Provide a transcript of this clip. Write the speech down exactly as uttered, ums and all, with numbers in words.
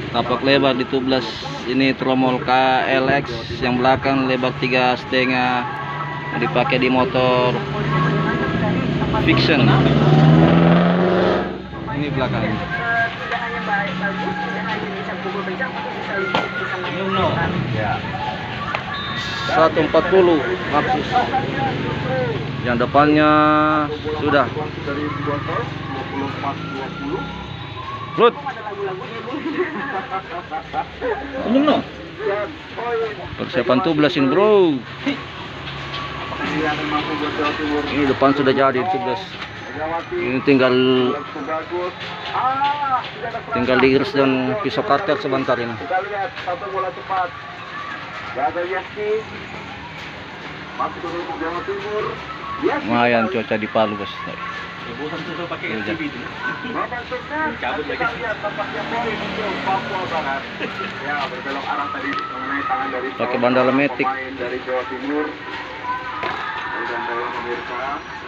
Tapak lebar di tujuh belas. Ini tromol K L X, yang belakang lebar tiga setengah, dipakai di motor Fiction. Ini belakangnya. seratus empat puluh Maxus. Yang depannya sudah Rut. Persiapan tujuh belas ini, bro. Ini depan sudah jadi tujuh belas. Ini tinggal tinggal diiris dan pisau kartel sebentar ini. Lumayan cuaca di Palu, bos. Pakai bandara metik.